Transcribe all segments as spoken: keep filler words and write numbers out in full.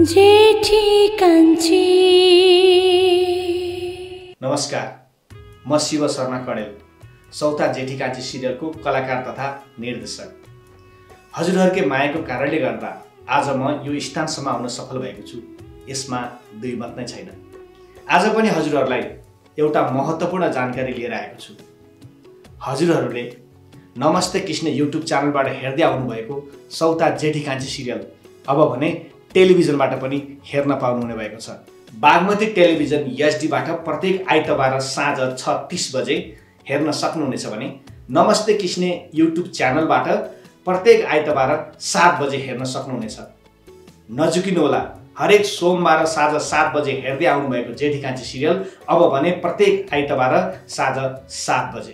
जेठी कान्छी। नमस्कार, म शिव शर्मा कडेल, सौता जेठी कान्छी सिरियलको कलाकार तथा निर्देशक। हजुरहरूकै मायाको कारणले गर्दा आज म यो स्थानसम्म आउन सफल भएको छु। यसमा दुई मत नै छैन। आज पनि हजुरहरूलाई एउटा महत्त्वपूर्ण जानकारी लिएर आएको छु। हजुरहरूले नमस्ते कृष्ण युट्युब च्यानलबाट हेर्दै आउनुभएको सौता जेठी कान्छी सिरियल अब भने टेलिभिजनबाट पनि हेर्न पाउनुहुने भएको छ। बागमती टेलिभिजन एचडीबाट प्रत्येक आइतबार साँझ छ तीस बजे हेर्न सक्नुहुनेछ भने नमस्ते कृष्ण युट्युब च्यानलबाट प्रत्येक आइतबार सात बजे हेर्न सक्नुहुनेछ। नझुकिनुहोला, हरेक सोमबार साँझ सात बजे हेर्दै आउनुभएको जेठी कान्छी सिरियल अब भने प्रत्येक आइतबार साँझ सात बजे।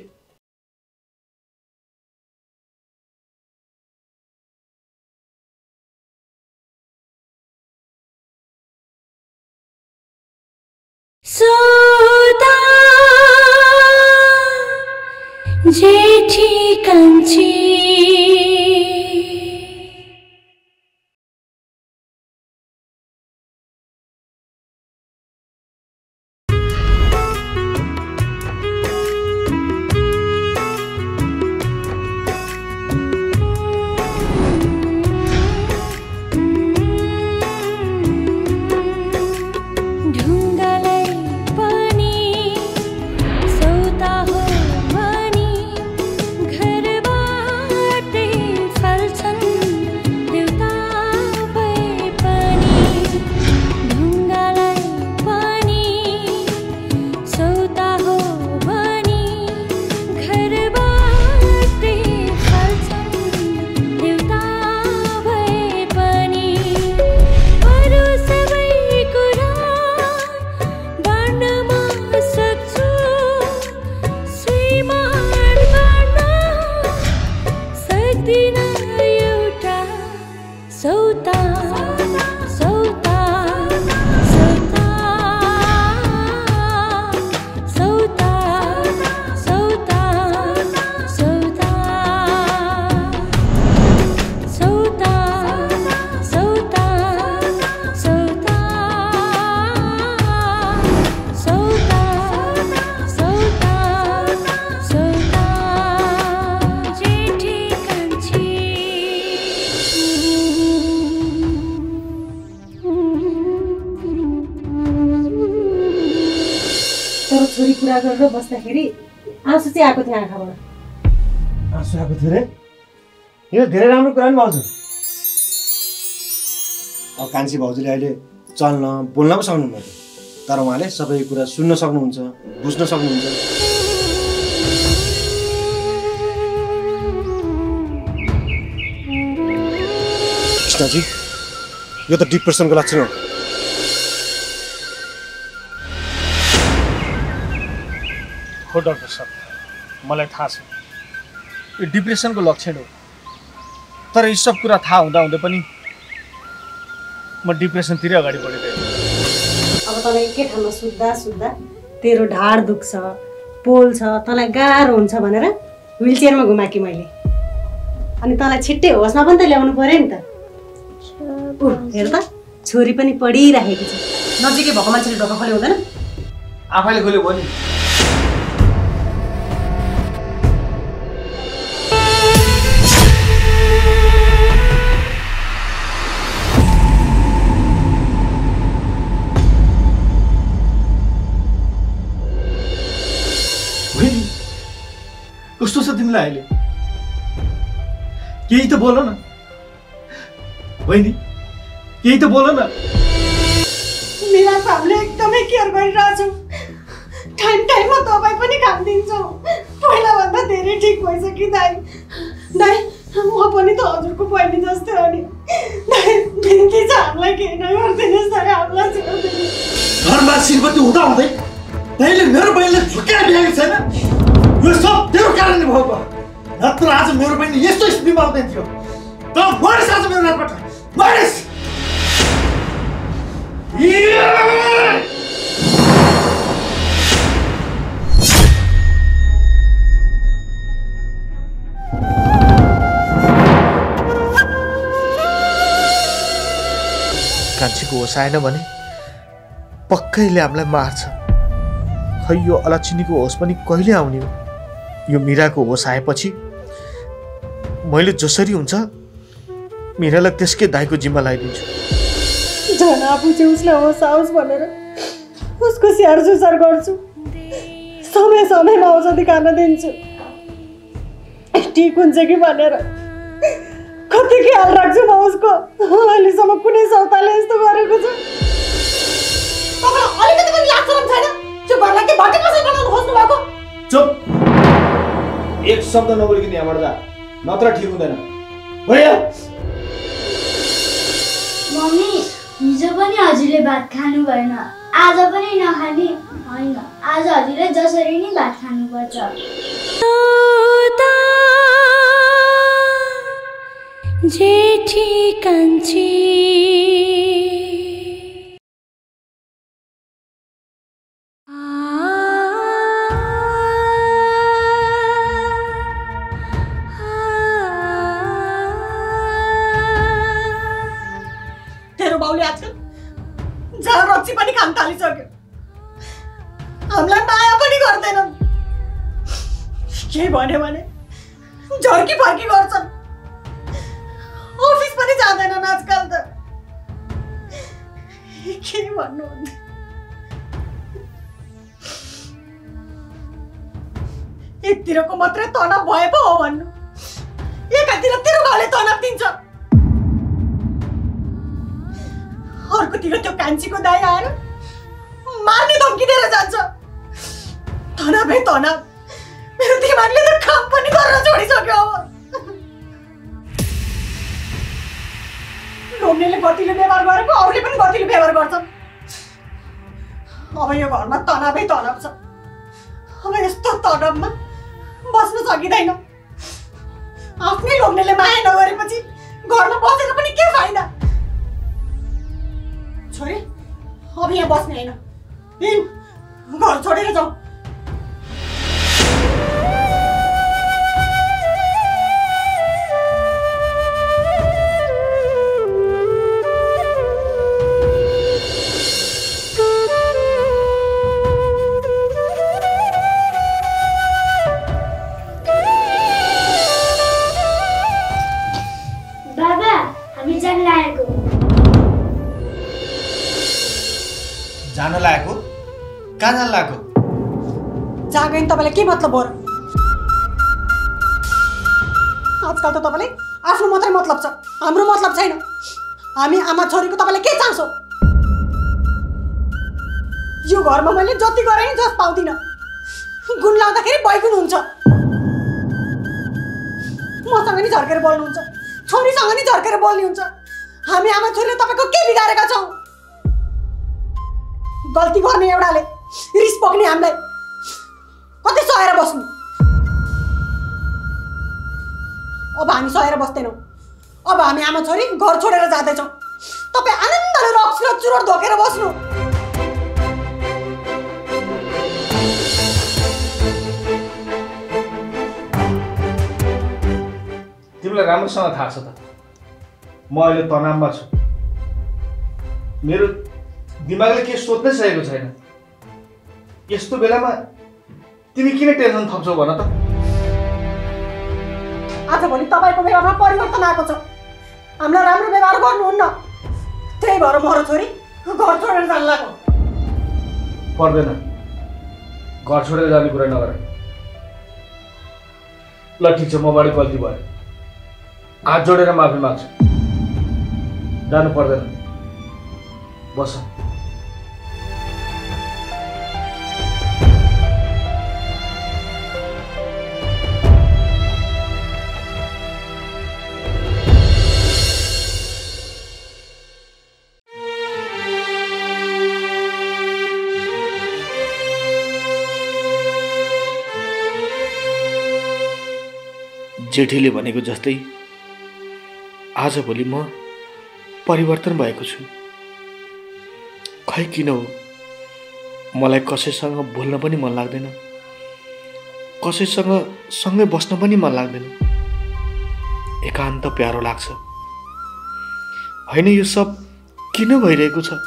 सौता जेठी कान्छी। छोरी कुरा गरेर बस्दाखेरि आँसु चाहिँ आएको थियो आँखाबाट। आँसु आएको थियो रे? यो धेरै राम्रो कुरा नि भाउजू। अब कान्छी भाउजूले अहिले चल्न बोल्न पो सक्नुहुन्न, तर उहाँले सबै कुरा सुन्न सक्नुहुन्छ, बुझ्न सक्नुहुन्छ। कृष्णजी, यो त डिप्रेसनको लक्षण हो। हो डाक्टर साहब, मलाई थाहा छ यो डिप्रेसनको लक्षण हो, तर यो सब कुरा थाहा हुँदा हुँदै पनि म डिप्रेसनतिर अगाडि बढिरहेको छु। अब तँलाई एकै ठाउँमा सुत्दा सुत्दा तेरो ढाड दुख्छ, पोल छ, तँलाई गाह्रो हुन्छ भनेर व्हिलचेयरमा घुमाएँ मैले। अनि तँलाई छिट्टै होसमा पनि त ल्याउनु पर्यो नि त। हेर त, छोरी पनि पढिराखेकी छ। नजिकै भएको मान्छेले ढोका खोले हुँदैन? आफैले खोल्यो भयो नि। कस्तो छ तिमीलाई अहिले? केही त बोल न बहिनी, केही त बोल न। मेरा हामीले एकदमै केयर गरिरहेछौँ, टाइम टाइममा दबाई पनि खाइदिन्छौँ। पहिलाभन्दा धेरै ठिक भइसक्यो दाइ। दाइ, म पनि त हजुरको बहिनी जस्तै हो नि। दाइ, बिन्ती छ हामीलाई केही नगरिदिनुहोस् दाइ, हामीलाई छोडिदिनुहोस्। घरमा श्रीमती हुँदा हुँदै तैँले मेरो बहिनीले झुक्क्याएर ल्याएको छैन। यो सब तेरो कारणले भएको, नत्र आज मेरो बहिनी यस्तो स्थितिमा आउँदैन थियो। त मरिस आज मेरो हातबाट, मरिस। कान्छीको होस आएन भने पक्कैले हामीलाई मार्छ। खै यो अलक्षिणीको होस पनि कहिले आउने हो? यो मिराको होस आएपछि मैले जसरी हुन्छ मिरालाई त्यसकै दाइको जिम्मा लगाइदिन्छु। झन् आफू चाहिँ उसलाई होस आओस् भनेर उसको स्याहार सुसार गर्छु, समय समयमा औषधि खान दिन्छु, ठिक हुन्छ कि भनेर कति ख्याल राख्छु म उसको। अहिलेसम्म कुनै सौताले यस्तो गरेको छ? तपाईँलाई अलिकति पनि लाग्छ छैन? त्यो घरलाई के भट्टी कसरी बनाउनु खोज्नु भएको? चुप, एक शब्द नबोलिकन यहाँबाट जा, नत्र ठिक हुँदैन। भैया मम्मी, हिजो पनि हजुरले भात खानु भएन, आज पनि नखाने होइन। आज हजुरले जसरी नै भात खानुपर्छ। जेठी कान्छी तेरो बाउले आजकल झार रक्सी पनि खान थालिसक्यो, हामीलाई माया पनि गर्दैनन्। के भन्यो भने झर्की फर्की गर्छन्, अफिस पनि जाँदैनन् आजकल त। के भन्नु, एकतिरको मात्रै तनाव भए पो हो भन्नु, एकातिर तेरो बाउले तनाव दिन्छ, अर्कोतिर त्यो कान्छीको दाइ आएर मार्ने धम्की दिएर जान्छ। तनावै तनाव, मेरो दिमागले त काम पनि गर्न छोडिसक्यो। अब लोग्नेले गतिलो व्यवहार गरेको अरूले पनि गतिलो व्यवहार गर्छन्। अब यो घरमा तनावै तनाव छ। अब यस्तो तनावमा बस्न सकिँदैन। आफ्नै लोग्नेले माया नगरेपछि घरमा बसेर पनि के फाइदा? छोरी, अब यहाँ बस्ने होइन, घर छोडेर जाऊ। बाबा, हामी जान लागेको। जान लागेको? कहाँ जान लागेको? जहाँ गयो तपाईँलाई के मतलब हो र? आजकल त तपाईँलाई आफ्नो मात्रै मतलब छ, हाम्रो मतलब छैन। हामी आमा छोरीको तपाईँलाई के चासो? यो घरमा मैले जति गरेँ नि जस पाउँदिनँ। गुण लाउँदाखेरि बैगुण हुन्छ। मसँग नि झर्केर बोल्नुहुन्छ, छोरीसँग नि झर्केर बोल्ने हुन्छ। हामी आमा छोरीले तपाईँको के बिगारेका छौँ? गल्ती गर्ने एउटाले रिस पोख्ने हामीलाई कतै सहेर बस्नु। अब हामी सहेर बस्दैनौँ। अब हामी आमा छोरी घर छोडेर जाँदैछौँ। तपाईँ आनन्दले रक्स र चुरोट धोकेर बस्नु। तिमीलाई राम्रोसँग थाहा छ त, म अहिले तनावमा छु। मेरो दिमागले के सोच्नै सकेको छैन। यस्तो बेलामा तिमी किन टेन्सन थप्छौ भन त? आजभोलि तपाईँको व्यवहारमा परिवर्तन आएको छ। हामीलाई राम्रो व्यवहार गर्नुहुन्न, त्यही भएर म र छोरी घर छोडेर जान लाग्यो। पर्दैन, घर छोडेर जाने कुरा नगर। ल ठिक छ, मबाट गल्ती भयो, हात जोडेर माफी माग्छु। जानु पर्दैन, बस। जेठीले भनेको जस्तै आजभोलि म परिवर्तन भएको छु। खै किन हो, मलाई कसैसँग बोल्न पनि मन लाग्दैन, कसैसँग सँगै बस्न पनि मन लाग्दैन। एकान्त प्यारो लाग्छ। होइन, यो सब किन भइरहेको छ?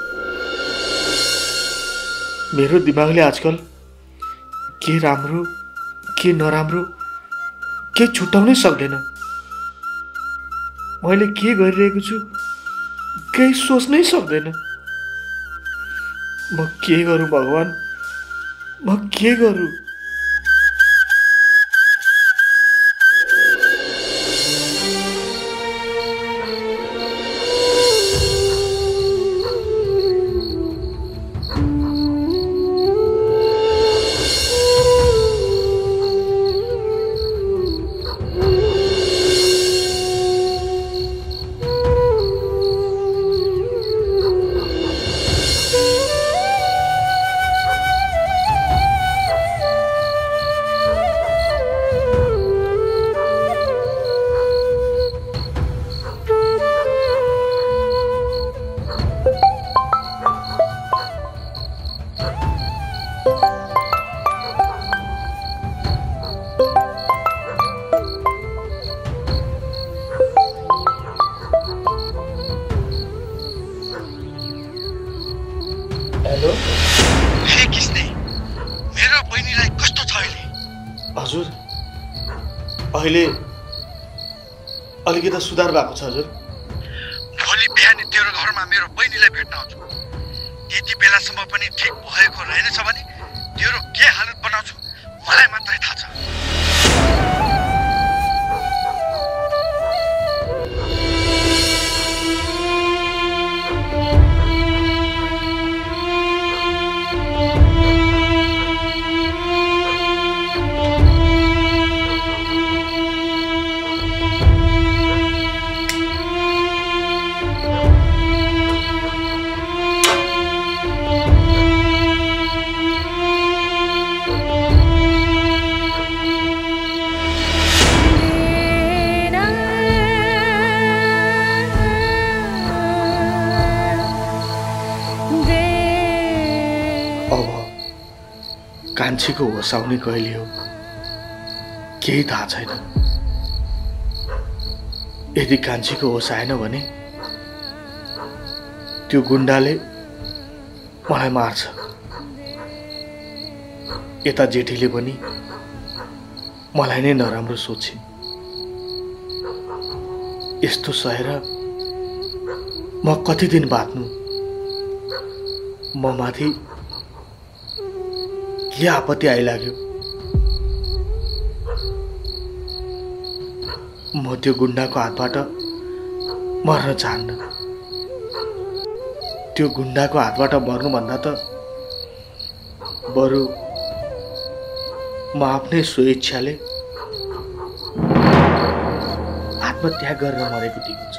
मेरो दिमागले आजकल के राम्रो के नराम्रो के छुट्याउनै सक्दैन। मैले के गरिरहेको छु केही सोच्नै सक्दैन। म के गरौँ भगवान, म के गरौँ? हजुर अहिले अलिकति सुधार भएको छ हजुर। भोलि बिहान तेरो घरमा मेरो बहिनीलाई भेट्न आउँछु। यति बेलासम्म पनि ठिक भएको रहेनछ भने तेरो के हालत बनाउँछु मलाई मात्रै थाहा छ। कान्छीको होस आउने कहिले हो केही थाहा छैन। यदि कान्छीको होस आएन भने त्यो गुण्डाले मलाई मार्छ। यता जेठीले पनि मलाई नै नराम्रो सोचे। यस्तो सहेर म कति दिन बाँच्नु? म माथि के आपत्ति आइलाग्यो? म त्यो गुण्डाको हातबाट मर्न चाहन्न। त्यो गुण्डाको हातबाट मर्नुभन्दा त बरु म आफ्नै स्वेच्छाले आत्मत्याग गरेर मरेको ठिक हुन्छ।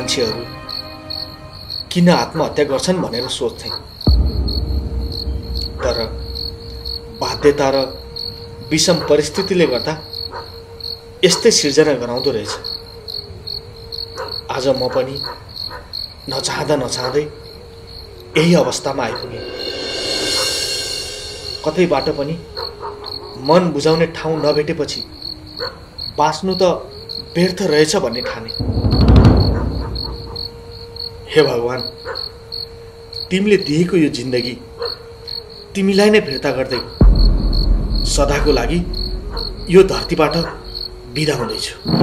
मान्छेहरू किन आत्महत्या गर्छन् भनेर सोच्थे, तर बाध्यता र विषम परिस्थितिले गर्दा यस्तै सिर्जना गराउँदो रहेछ। आज म पनि नचाहँदा नचाहँदै यही अवस्थामा आइपुगेँ। कतैबाट पनि मन बुझाउने ठाउँ नभेटेपछि बाँच्नु त व्यर्थ रहेछ भन्ने ठाने। हे भगवान, तिमीले दिएको यो जिन्दगी तिमीलाई नै फिर्ता गर्दै सदाको लागि यो धरतीबाट बिदा हुँदैछु।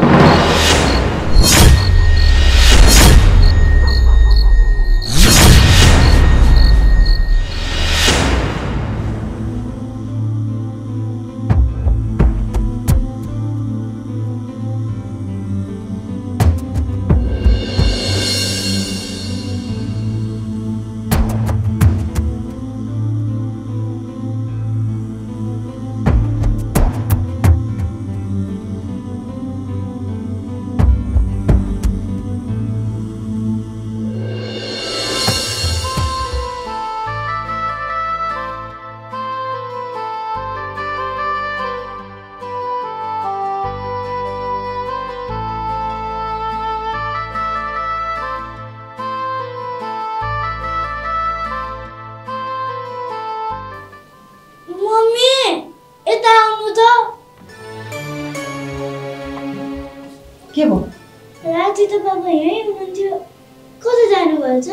के भयो? राति त बाबा यहीँ हुनुहुन्थ्यो, कता जानुभएछ?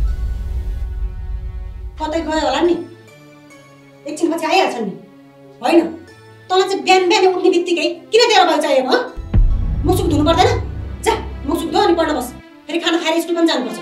कतै गयो होला नि, एकछिनपछि आइहाल्छन् नि। होइन, तँलाई चाहिँ बिहान बिहान उठ्ने बित्तिकै किन तेरो बाउ चाहिएको? मुखसुख धुनु पर्दैन? जा मुखसुख धो अनि पढ्न बस, फेरि खाना खाएर स्कुल पनि जानुपर्छ।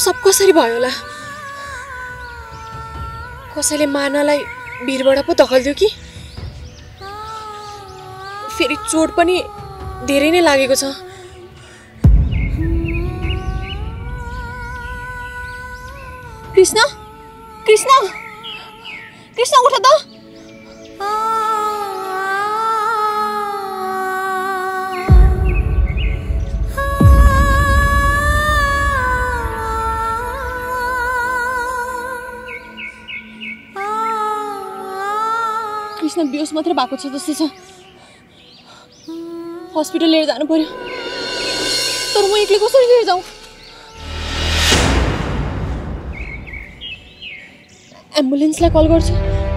सब कसरी भयो होला? कसैले मानालाई भिरबाट पो धकल्दियो कि? फेरि चोट पनि धेरै नै लागेको छ। कृष्ण कृष्ण कृष्ण उठ त। कृष्ण बेहोस मात्रै भएको छ जस्तो छ। हस्पिटल लिएर जानु पर्यो। तर म एक्लै कसरी लिएर जाउँ? एम्बुलेन्सलाई कल गर्छु।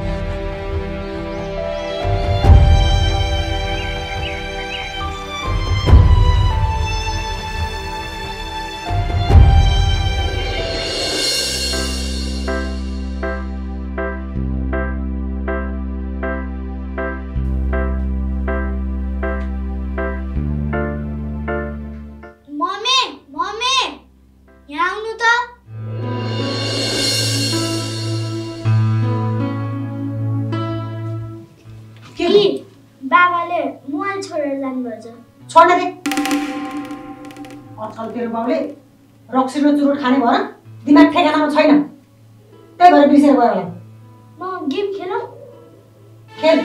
बाबाले मोबाइल छोडेर जानुभएछ। छोड्न दे। अचल तेरो बाउले रक्सी र चुरोट खाने भएर दिमाग ठेगानामा छैन। त्यही भएर बिर्सेर गयो होला। म गेम खेलौँ? खेल।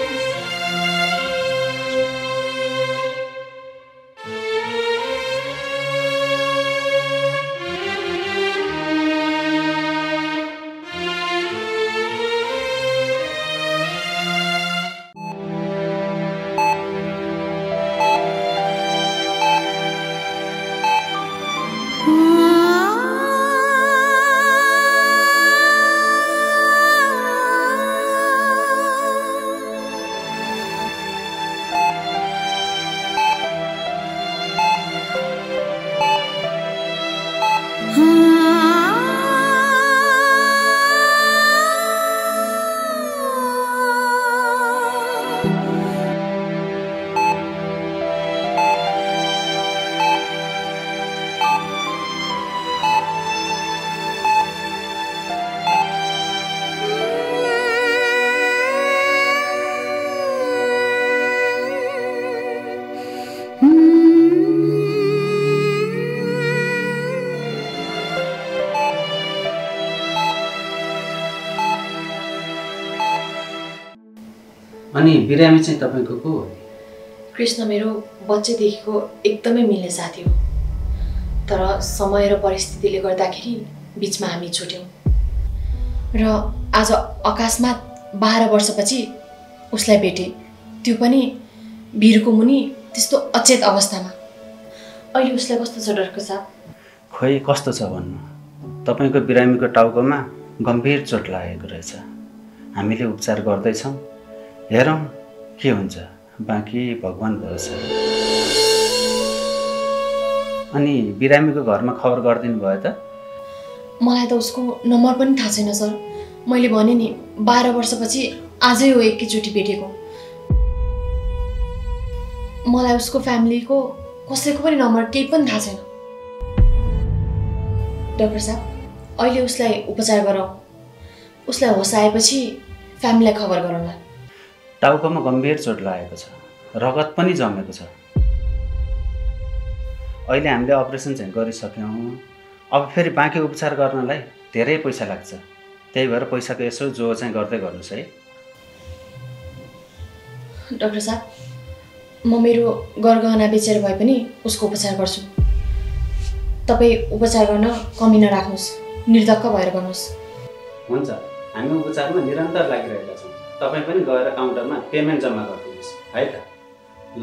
अनि बिरामी चाहिँ तपाईको को हो? कृष्ण मेरो बच्चैदेखिको एकदमै मिल्ने साथी हो। तर समय र परिस्थितिले गर्दाखेरि बीचमा हामी छुट्यौं र आज अकस्मात बाह्र वर्षपछि उसलाई भेटे, त्यो पनि भिरको मुनि त्यस्तो अचेत अवस्थामा। अहिले उसलाई कस्तो छ डाक्टर साहब? खोइ कस्तो छ भन्नु, तपाईको बिरामीको टाउकोमा गम्भीर चोट लागेको रहेछ। हामीले उपचार गर्दैछौँ, हेरौँ के हुन्छ, बाँकी भगवान भरोसा। अनि बिरामीको घरमा खबर गरिदिनु भयो त? मलाई त उसको नम्बर पनि थाहा छैन सर। मैले भने नि बाह्र वर्षपछि आजै हो एकैचोटि भेटेको। मलाई उसको फ्यामिलीको कसैको पनि नम्बर केही पनि थाहा छैन। डाक्टर साहब, अहिले उसलाई उपचार गरौँ। उसलाई होस आएपछि फ्यामिलीलाई खबर गरौँला। टाउकोमा गम्भीर चोट लागेको छ, रगत पनि जमेको छ। अहिले हामीले अपरेसन चाहिँ गरिसक्यौँ। अब फेरि बाँकी उपचार गर्नलाई धेरै पैसा लाग्छ। त्यही भएर पैसाको यसो जो चाहिँ गर्दै गर्नुहोस् है। डाक्टर साहब, म मेरो गरगहना बेचेर भए पनि उसको उपचार गर्छु। तपाईँ उपचार गर्न कमी नराख्नुहोस्, निर्धक्क भएर गर्नुहोस्। हुन्छ, हामी उपचारमा निरन्तर लागिरहेका छौँ। तपाईँ पनि गएर काउन्टरमा पेमेन्ट जम्मा गरिदिनुहोस् है त। ल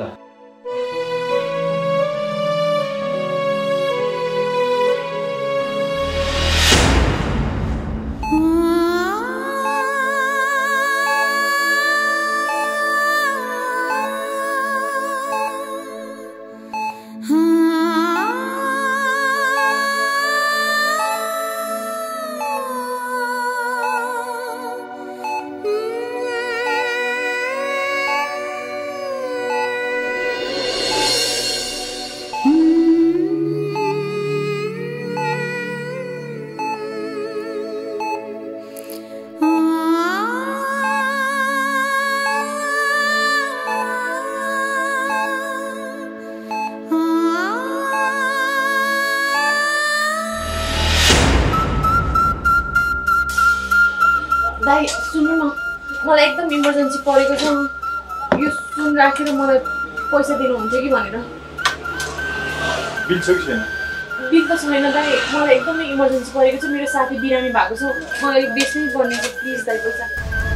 इमर्जेन्सी परेको छ, यो सुन राखेर मलाई पैसा दिनुहुन्छ कि भनेर। बिल छ कि छैन? बिल त छैन दाइ, मलाई एकदमै इमर्जेन्सी परेको छ, मेरो साथी बिरामी भएको छ, मलाई बेच्नै पर्ने छ, प्लिज दाइ पैसा।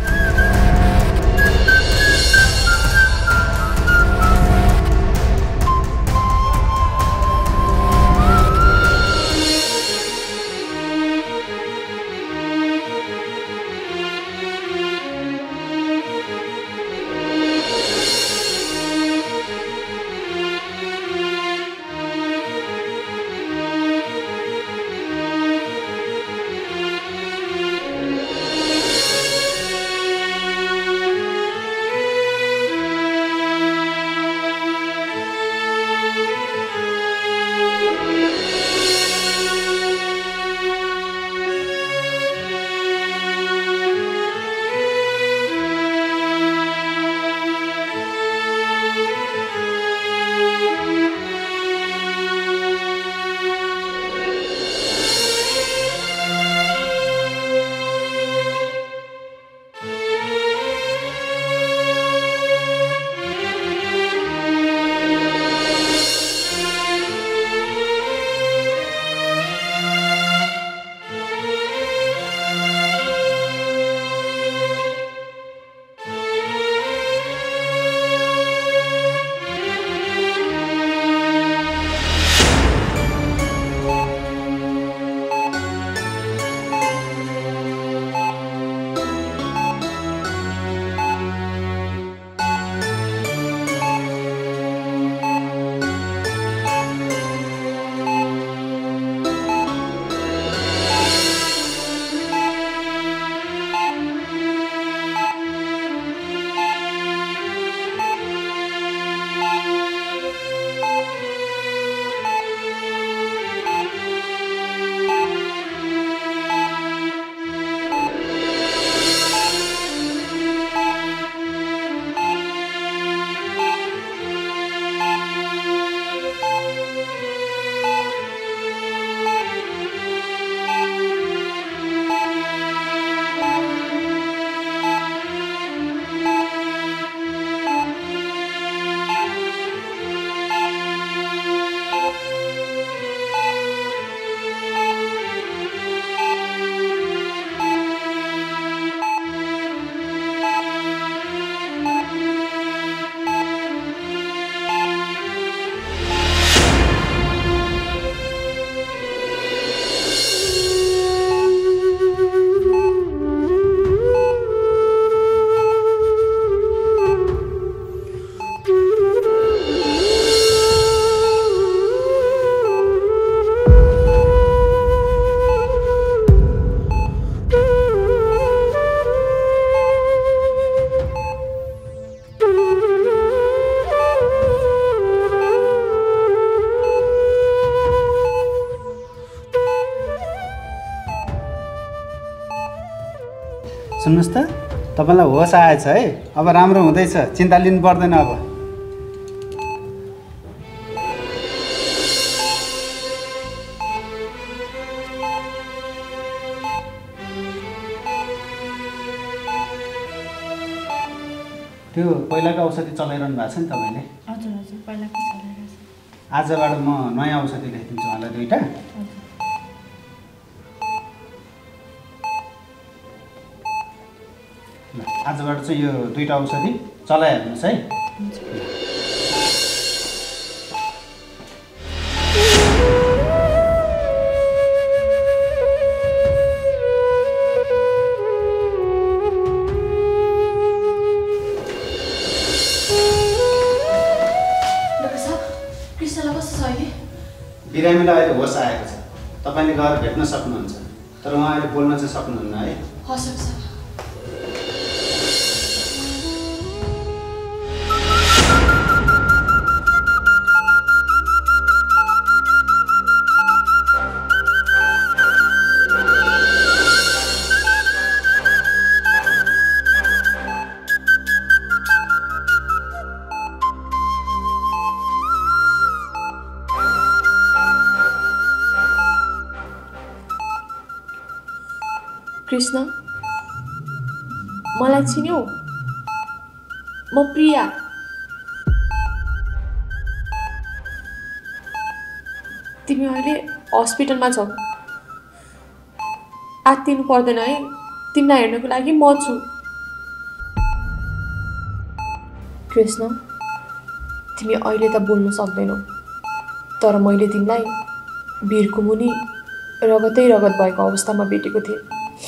सुन्नुहोस् त, तपाईँलाई होस आएछ है, अब राम्रो हुँदैछ, चिन्ता लिनु पर्दैन अब। त्यो पहिलाको औषधि चलाइरहनु भएको छ नि तपाईँले? हजुर हजुर, पहिलाको चलाइरहेको छ। आजबाट म नयाँ औषधि लेखिदिन्छु उहाँलाई दुईवटा। आजबाट चाहिँ यो दुईवटा औषधि चलाइहाल्नुहोस् है। बिरामीलाई अहिले होस आएको छ, तपाईँले गएर भेट्न सक्नुहुन्छ, तर उहाँ अहिले बोल्न चाहिँ सक्नुहुन्न है। हस् सर। कृष्ण, मलाई चिन्यौ? म प्रिया। तिमी अहिले हस्पिटलमा छौ। आत्तिनु पर्दैन है, तिमीलाई हेर्नको लागि म छु। कृष्ण, तिमी अहिले त बोल्न सक्दैनौ, तर मैले तिमीलाई वीरको मुनि रगतै रगत भएको अवस्थामा भेटेको थिएँ।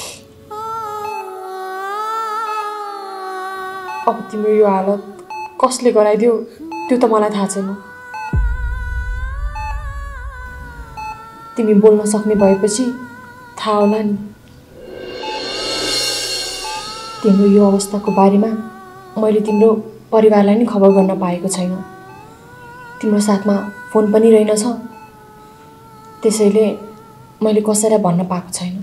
अब तिम्रो यो हालत कसले गराइदियो त्यो त मलाई थाहा छैन। तिमी बोल्न सक्ने भएपछि थाहा होला नि। तिम्रो यो अवस्थाको बारेमा मैले तिम्रो परिवारलाई नि खबर गर्न पाएको छैन। तिम्रो साथमा फोन पनि रहेनछ, त्यसैले मैले कसैलाई भन्न पाएको छैन।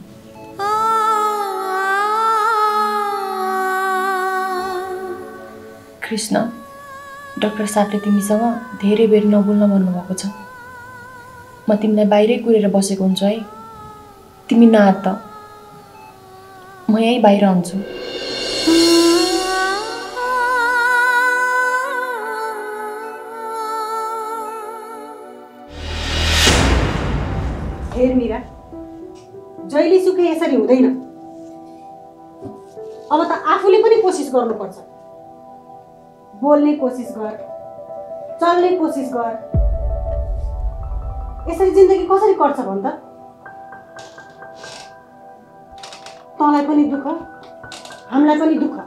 कृष्ण, डाक्टर साहबले तिमीसँग धेरै बेर नबोल्न भन्नुभएको छ। म तिमीलाई बाहिरै कुरेर बसेको हुन्छु है, तिमी नआत्त, म यहीँ बाहिर हुन्छु। हेर मीरा, जहिले सुकै यसरी हुँदैन। अब त आफूले पनि कोसिस गर्नुपर्छ। बोल्ने कोसिस गर, चल्ने कोसिस गर। यसरी जिन्दगी कसरी कट्छ भन् त? तँलाई पनि दुःख, हामीलाई पनि दुःख।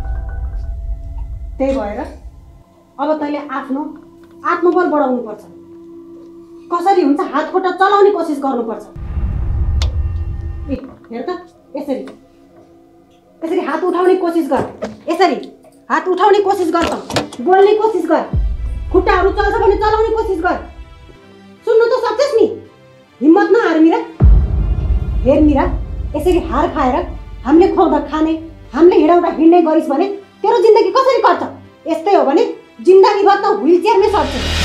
त्यही भएर अब तैँले आफ्नो आत्मबल बढाउनुपर्छ। कसरी हुन्छ हात खुट्टा चलाउने कोसिस गर्नुपर्छ। ए हेर त, यसरी यसरी हात उठाउने कोसिस गर। यसरी हात उठाउने कोसिस गर त। बोल्ने कोसिस गर। खुट्टाहरू चल्छ भने चलाउने कोसिस गर। सुन्नु त सक्छस् नि? हिम्मत नहार मीरा। हेर मीरा, यसरी हार खाएर हामीले खुवाउँदा खाने, हामीले हिँडाउँदा हिँड्ने गरिस् भने तेरो जिन्दगी कसरी कट्छ? यस्तै हो भने जिन्दगीभर त व्हिल चेयरमै सर्छ।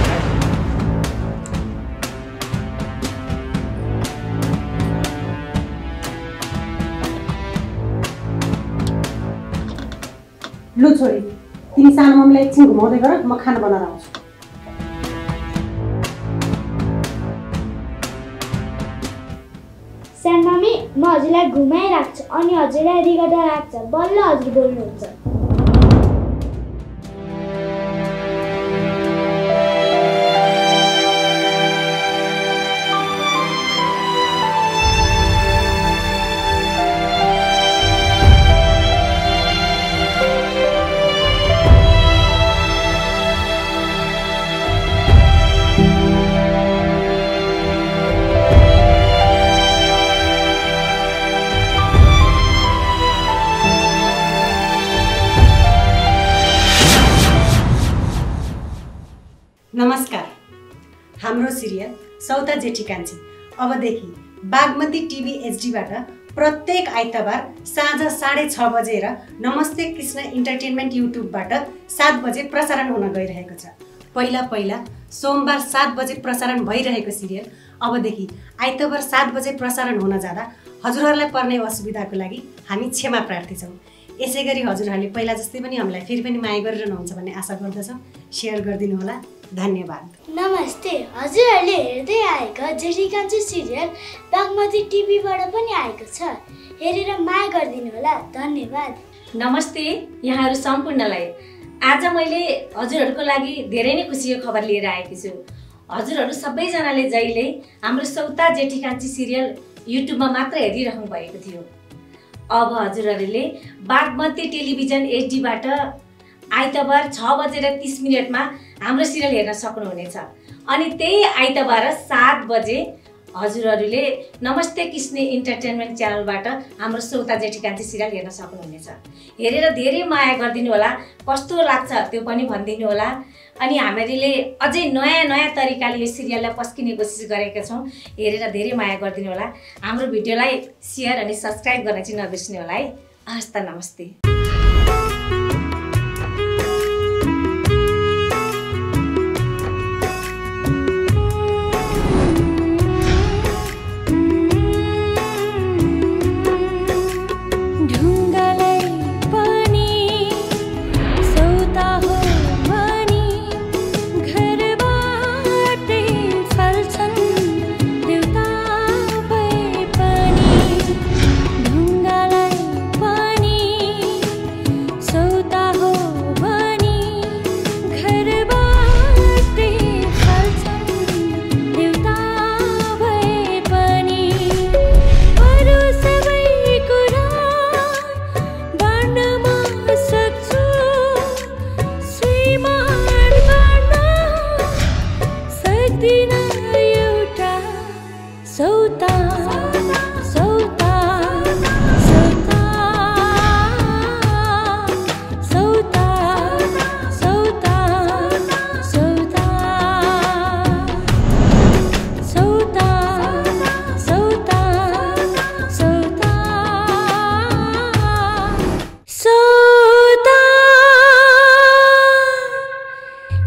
लु छोरी, तिमी सानो मम्मीलाई एकछिन घुमाउँदै गर, म खाना बनाएर आउँछु। सानो मम्मी, म हजुरलाई घुमाइराख्छु अनि हजुरलाई रिगटा राख्छ, बल्ल हजुर बोल्नुहुन्छ। नमस्कार। हाम्रो सिरियल सौता जेठी कान्छी अबदेखि बागमती टिभी एचडीबाट प्रत्येक आइतबार साँझ साढे छ बजे र नमस्ते कृष्ण इन्टरटेनमेन्ट युट्युबबाट सात बजे प्रसारण हुन गइरहेको छ। पहिला पहिला सोमबार सात बजे प्रसारण भइरहेको सिरियल अबदेखि आइतबार सात बजे प्रसारण हुन जाँदा हजुरहरूलाई पर्ने असुविधाको लागि हामी क्षमा प्रार्थी छौँ। यसै गरी हजुरहरूले पहिला जस्तै पनि हामीलाई फेरि पनि माया गरिरहनुहुन्छ भन्ने आशा गर्दछौँ। सेयर गरिदिनु होला। धन्यवाद। नमस्ते, हजुरहरूले हेर्दै आएको जेठी कान्छी सिरियल बागमती टिभीबाट पनि आएको छ। हेरेर माया गरिदिनु होला। धन्यवाद। नमस्ते यहाँहरू सम्पूर्णलाई। आज मैले हजुरहरूको लागि धेरै नै खुसीको खबर लिएर आएकी छु। हजुरहरू सबैजनाले जहिले हाम्रो सौता जेठी कान्छी सिरियल युट्युबमा मात्र हेरिरहनु भएको थियो। अब हजुरहरूले बागमती टेलिभिजन एचडीबाट आइतबार छ बजेर तीस मिनटमा हाम्रो सिरियल हेर्न सक्नुहुनेछ। अनि त्यही आइतबार सात बजे हजुरहरूले नमस्ते कृष्ण इन्टरटेनमेन्ट च्यानलबाट हाम्रो सौता जेठी कान्छी सिरियल हेर्न सक्नुहुनेछ। हेरेर धेरै माया गरिदिनु होला। कस्तो लाग्छ त्यो पनि भनिदिनु होला। अनि हामीले अझै नयाँ नयाँ तरिकाले यो सिरियललाई पस्किने कोसिस गरेका छौँ। हेरेर धेरै माया गरिदिनु होला। हाम्रो भिडियोलाई सेयर अनि सब्सक्राइब गर्न चाहिँ नबिर्सिनु होला है। हस् त, नमस्ते। ढुङ्गालाई पनि सौता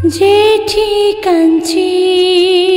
जेठी कान्छी